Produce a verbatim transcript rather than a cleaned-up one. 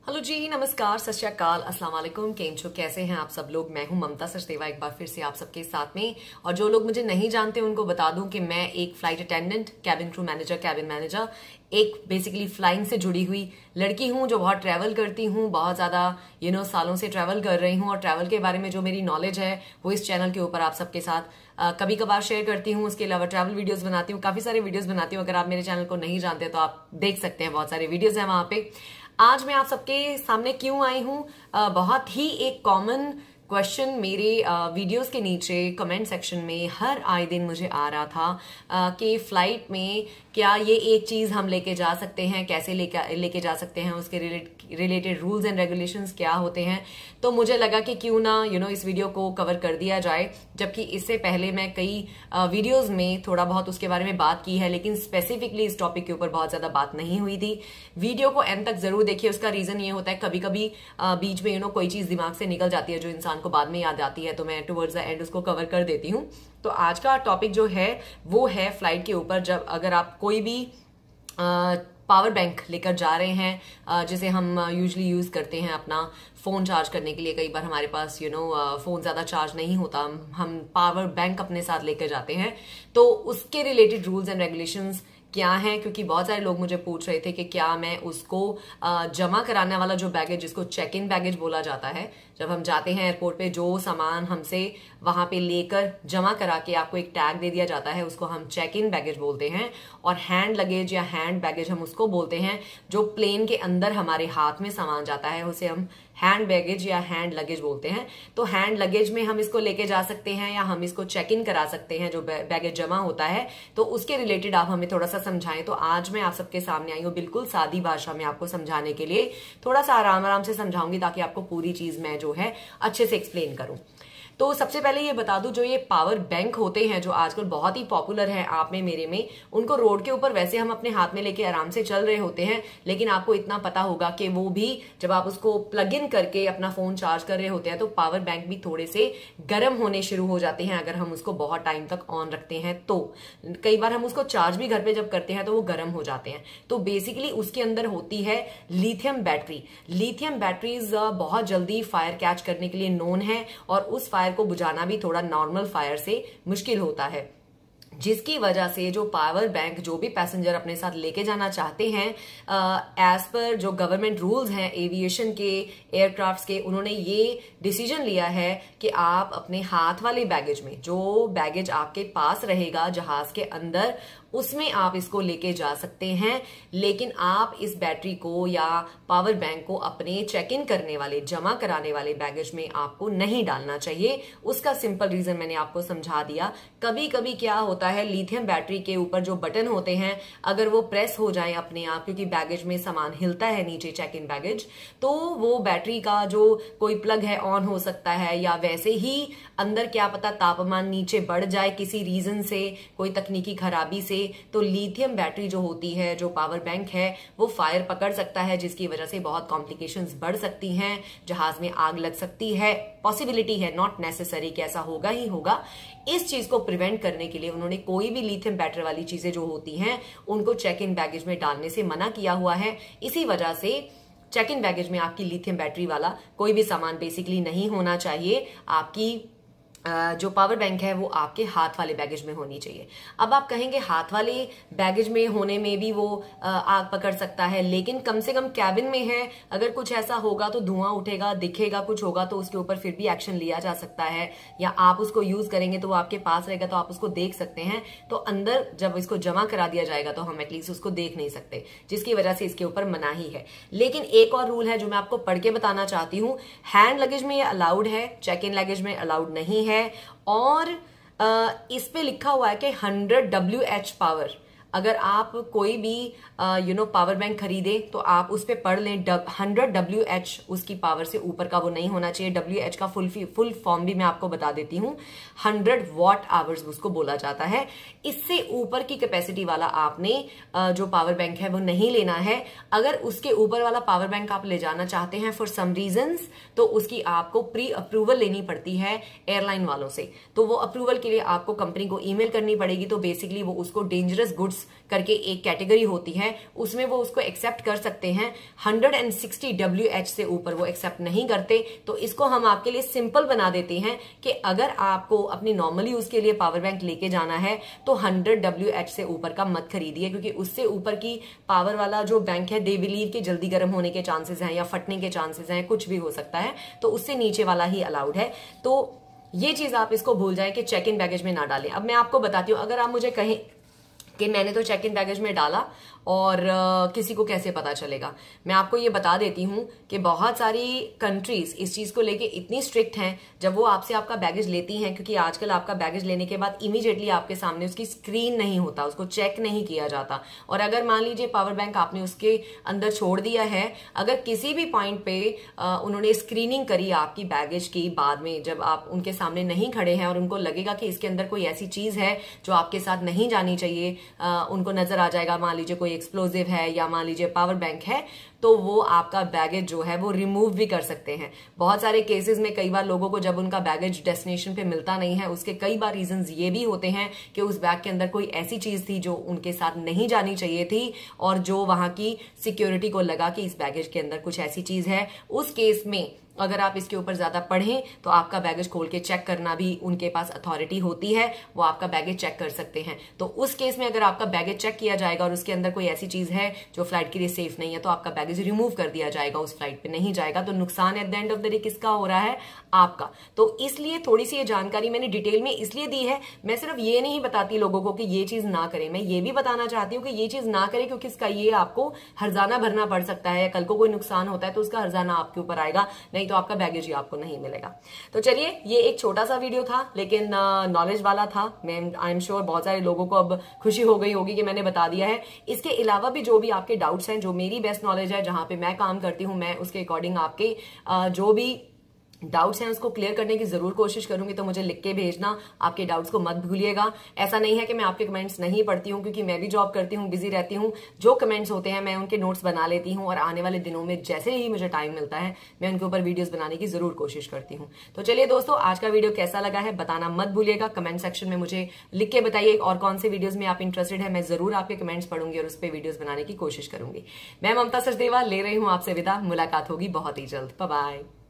Hello जी, नमस्कार, सत श्री अकाल, अस्सलाम वालेकुम। केम छो, कैसे हैं आप सब लोग। मैं हूं ममता सचदेवा, एक बार फिर से आप सबके साथ में। और जो लोग मुझे नहीं जानते उनको बता दूं कि मैं एक flight attendant, cabin crew manager, cabin manager, एक बेसिकली फ्लाइंग से जुड़ी हुई लड़की हूं जो बहुत ट्रैवल करती हूं, बहुत ज्यादा यू नो सालों से ट्रैवल कर रही हूं। और ट्रैवल के बारे में जो मेरी नॉलेज है वो इस चैनल के ऊपर आप सबके साथ कभी कभार शेयर करती हूँ। उसके अलावा ट्रैवल वीडियोस बनाती हूँ, काफी सारे वीडियोस बनाती हूँ। अगर आप मेरे चैनल को नहीं जानते तो आप देख सकते हैं, बहुत सारे वीडियोस हैं वहां पे। आज मैं आप सबके सामने क्यों आई हूं, बहुत ही एक कॉमन क्वेश्चन मेरे वीडियोस के नीचे कमेंट सेक्शन में हर आए दिन मुझे आ रहा था कि फ्लाइट में क्या ये एक चीज हम लेके जा सकते हैं, कैसे लेके लेके जा सकते हैं, उसके रिलेटेड रूल्स एंड रेगुलेशंस क्या होते हैं। तो मुझे लगा कि क्यों ना यू नो इस वीडियो को कवर कर दिया जाए, जबकि इससे पहले मैं कई वीडियोस में थोड़ा बहुत उसके बारे में बात की है, लेकिन स्पेसिफिकली इस टॉपिक के ऊपर बहुत ज्यादा बात नहीं हुई थी। वीडियो को एंड तक जरूर देखिए। उसका रीजन ये होता है कभी कभी बीच में यू नो कोई चीज दिमाग से निकल जाती है जो इंसान को बाद में याद आती है, तो मैं टुवर्ड्स द एंड उसको कवर कर देती हूँ। तो आज का टॉपिक जो है वो है फ्लाइट के ऊपर, जब अगर आप कोई भी पावर बैंक लेकर जा रहे हैं, जिसे हम यूजुअली यूज करते हैं अपना फोन चार्ज करने के लिए। कई बार हमारे पास यू नो फोन ज्यादा चार्ज नहीं होता, हम पावर बैंक अपने साथ लेकर जाते हैं। तो उसके रिलेटेड रूल्स एंड रेगुलेशंस क्या है, क्योंकि बहुत सारे लोग मुझे पूछ रहे थे कि क्या मैं उसको जमा कराने वाला जो बैगेज, जिसको चेक इन बैगेज बोला जाता है, जब हम जाते हैं एयरपोर्ट पे जो सामान हमसे वहां पे लेकर जमा करा के आपको एक टैग दे दिया जाता है, उसको हम चेक इन बैगेज बोलते हैं। और हैंड लगेज या हैंड बैगेज हम उसको बोलते हैं जो प्लेन के अंदर हमारे हाथ में सामान जाता है, उसे हम हैंड बैगेज या हैंड लगेज बोलते हैं। तो हैंड लगेज में हम इसको लेके जा सकते हैं या हम इसको चेक इन करा सकते हैं जो बैगेज जमा होता है। तो उसके रिलेटेड आप हमें थोड़ा सा समझाएं। तो आज मैं आप सबके सामने आई हूँ बिल्कुल सादी भाषा में आपको समझाने के लिए। थोड़ा सा आराम आराम से समझाऊंगी ताकि आपको पूरी चीज मैं जो है अच्छे से एक्सप्लेन करूं। तो सबसे पहले ये बता दूं, जो ये पावर बैंक होते हैं जो आजकल बहुत ही पॉपुलर है आप में मेरे में, उनको रोड के ऊपर वैसे हम अपने हाथ में लेके आराम से चल रहे होते हैं, लेकिन आपको इतना पता होगा कि वो भी जब आप उसको प्लग इन करके अपना फोन चार्ज कर रहे होते हैं तो पावर बैंक भी थोड़े से गर्म होने शुरू हो जाते हैं अगर हम उसको बहुत टाइम तक ऑन रखते हैं। तो कई बार हम उसको चार्ज भी घर पे जब करते हैं तो वो गर्म हो जाते हैं। तो बेसिकली उसके अंदर होती है लिथियम बैटरी। लिथियम बैटरीज बहुत जल्दी फायर कैच करने के लिए नोन है, और उस फायर को बुझाना भी थोड़ा नॉर्मल फायर से मुश्किल होता है, जिसकी वजह से जो पावर बैंक जो भी पैसेंजर अपने साथ लेके जाना चाहते हैं, एज पर जो गवर्नमेंट रूल्स हैं एविएशन के, एयरक्राफ्ट्स के, उन्होंने ये डिसीजन लिया है कि आप अपने हाथ वाले बैगेज में, जो बैगेज आपके पास रहेगा जहाज के अंदर, उसमें आप इसको लेके जा सकते हैं। लेकिन आप इस बैटरी को या पावर बैंक को अपने चेक इन करने वाले, जमा कराने वाले बैगेज में आपको नहीं डालना चाहिए। उसका सिंपल रीजन मैंने आपको समझा दिया। कभी कभी क्या होता है, लिथियम बैटरी के ऊपर जो बटन होते हैं अगर वो प्रेस हो जाए अपने आप, क्योंकि बैगेज में सामान हिलता है नीचे चेक इन बैगेज, तो वो बैटरी का जो कोई प्लग है ऑन हो सकता है, या वैसे ही अंदर क्या पता तापमान नीचे बढ़ जाए किसी रीजन से, कोई तकनीकी खराबी से। तो लिथियम बैटरी जो होती है, जो पावर बैंक है, वो फायर पकड़ सकता है, जिसकी वजह से बहुत कॉम्प्लिकेशंस बढ़ सकती हैं, जहाज में आग लग सकती है। पॉसिबिलिटी है, नॉट नेसेसरी कि ऐसा होगा ही होगा। इस चीज को प्रिवेंट करने के लिए उन्होंने कोई भी लिथियम बैटरी वाली चीजें जो होती हैं उनको चेक इन बैगेज में डालने से मना किया हुआ है। इसी वजह से चेक इन बैगेज में आपकी लिथियम बैटरी वाला कोई भी सामान बेसिकली नहीं होना चाहिए। आपकी जो पावर बैंक है वो आपके हाथ वाले बैगेज में होनी चाहिए। अब आप कहेंगे हाथ वाले बैगेज में होने में भी वो आग पकड़ सकता है, लेकिन कम से कम कैबिन में है, अगर कुछ ऐसा होगा तो धुआं उठेगा, दिखेगा, कुछ होगा तो उसके ऊपर फिर भी एक्शन लिया जा सकता है, या आप उसको यूज करेंगे तो वो आपके पास रहेगा तो आप उसको देख सकते हैं। तो अंदर जब इसको जमा करा दिया जाएगा तो हम एटलीस्ट उसको देख नहीं सकते, जिसकी वजह से इसके ऊपर मनाही है। लेकिन एक और रूल है जो मैं आपको पढ़ के बताना चाहती हूँ। हैंड लगेज में ये अलाउड है, चेक इन लगेज में अलाउड नहीं है। और इस पे लिखा हुआ है कि हंड्रेड डब्ल्यू एच पावर। अगर आप कोई भी यू नो पावर बैंक खरीदे तो आप उस पे पढ़ लें, हंड्रेड डब्ल्यू एच उसकी पावर से ऊपर का वो नहीं होना चाहिए। डब्ल्यू एच का फुल फुल फॉर्म भी मैं आपको बता देती हूँ, हंड्रेड वॉट आवर्स उसको बोला जाता है। इससे ऊपर की कैपेसिटी वाला आपने जो पावर बैंक है वो नहीं लेना है। अगर उसके ऊपर वाला पावर बैंक आप ले जाना चाहते हैं फॉर सम रीजंस, तो उसकी आपको प्री अप्रूवल लेनी पड़ती है एयरलाइन वालों से। तो वो अप्रूवल के लिए आपको कंपनी को ईमेल करनी पड़ेगी। तो बेसिकली वो उसको डेंजरस गुड्स गुड्स करके एक कैटेगरी होती है, उसमें वो उसको एक्सेप्ट कर सकते हैं। Hundred and sixty W H से ऊपर वो एक्सेप्ट नहीं करते। तो इसको हम आपके लिए सिंपल बना देते हैं कि अगर आपको अपनी नॉर्मल यूज के लिए पावर बैंक लेके जाना है तो हंड्रेड डब्ल्यू एच से ऊपर का मत खरीदिए, क्योंकि उससे ऊपर की पावर वाला जो बैंक है दे बिलीव के जल्दी गर्म होने के चांसेस हैं या फटने के चांसेस हैं, कुछ भी हो सकता है। तो उससे नीचे वाला ही अलाउड है। तो ये चीज आप इसको भूल जाए कि चेक इन बैगेज में ना डालें। अब मैं आपको बताती हूँ, अगर आप मुझे कहें कि मैंने तो चेक इन बैगेज में डाला और uh, किसी को कैसे पता चलेगा, मैं आपको ये बता देती हूँ कि बहुत सारी कंट्रीज इस चीज को लेके इतनी स्ट्रिक्ट हैं, जब वो आपसे आपका बैगेज लेती हैं, क्योंकि आजकल आपका बैगेज लेने के बाद इमीडिएटली आपके सामने उसकी स्क्रीन नहीं होता, उसको चेक नहीं किया जाता। और अगर मान लीजिए पावर बैंक आपने उसके अंदर छोड़ दिया है, अगर किसी भी पॉइंट पे uh, उन्होंने स्क्रीनिंग करी आपकी बैगेज की बाद में, जब आप उनके सामने नहीं खड़े हैं और उनको लगेगा कि इसके अंदर कोई ऐसी चीज है जो आपके साथ नहीं जानी चाहिए, uh, उनको नजर आ जाएगा, मान लीजिए कोई एक्सप्लोजिव है या मान लीजिए पावर बैंक है, तो वो आपका बैगेज जो है वो रिमूव भी कर सकते हैं। बहुत सारे केसेस में कई बार लोगों को जब उनका बैगेज डेस्टिनेशन पे मिलता नहीं है, उसके कई बार रीजंस ये भी होते हैं कि उस बैग के अंदर कोई ऐसी चीज थी जो उनके साथ नहीं जानी चाहिए थी और जो वहां की सिक्योरिटी को लगा कि इस बैगेज के अंदर कुछ ऐसी चीज है। उस केस में अगर आप इसके ऊपर ज्यादा पढ़ें तो आपका बैगेज खोल के चेक करना भी उनके पास अथॉरिटी होती है, वो आपका बैगेज चेक कर सकते हैं। तो उस केस में अगर आपका बैगेज चेक किया जाएगा और उसके अंदर कोई ऐसी चीज है जो फ्लाइट के लिए सेफ नहीं है, तो आपका बैगेज रिमूव कर दिया जाएगा, उस फ्लाइट पे नहीं जाएगा। तो नुकसान at the end of the day किसका हो रहा है? आपका। तो इसलिए थोड़ी सी ये जानकारी मैंने डिटेल में इसलिए दी है। मैं सिर्फ ये नहीं बताती लोगों को कि ये चीज ना करें, मैं ये भी बताना चाहती हूँ कि ये चीज ना करें, क्योंकि इसका ये आपको हर्जाना भरना पड़ सकता है। कल को कोई नुकसान होता है तो उसका हर्जाना आपके ऊपर आएगा, नहीं तो आपका बैगेज ही आपको नहीं मिलेगा। तो चलिए, ये एक छोटा सा वीडियो था लेकिन नॉलेज वाला था। मैं आई एम श्योर बहुत सारे लोगों को अब खुशी हो गई होगी कि मैंने बता दिया है। इसके अलावा भी जो भी आपके डाउट्स हैं, जो मेरी बेस्ट नॉलेज है, जहां पे मैं काम करती हूं, मैं उसके अकॉर्डिंग आपके जो भी डाउट्स हैं उसको क्लियर करने की जरूर कोशिश करूंगी। तो मुझे लिख के भेजना, आपके डाउट्स को मत भूलिएगा। ऐसा नहीं है कि मैं आपके कमेंट्स नहीं पढ़ती हूं, क्योंकि मैं भी जॉब करती हूं, बिजी रहती हूं। जो कमेंट्स होते हैं मैं उनके नोट्स बना लेती हूं और आने वाले दिनों में जैसे ही मुझे टाइम मिलता है मैं उनके ऊपर वीडियोस बनाने की जरूर कोशिश करती हूं। तो चलिए दोस्तों, आज का वीडियो कैसा लगा है बताना मत भूलिएगा। कमेंट सेक्शन में मुझे लिख के बताइए और कौन से वीडियोज में आप इंटरेस्टेड है। मैं जरूर आपके कमेंट्स पढ़ूंगी और उस पर वीडियोज बनाने की कोशिश करूंगी। मैं ममता सचदेवा ले रही हूं आपसे विदा। मुलाकात होगी बहुत ही जल्द। Bye bye.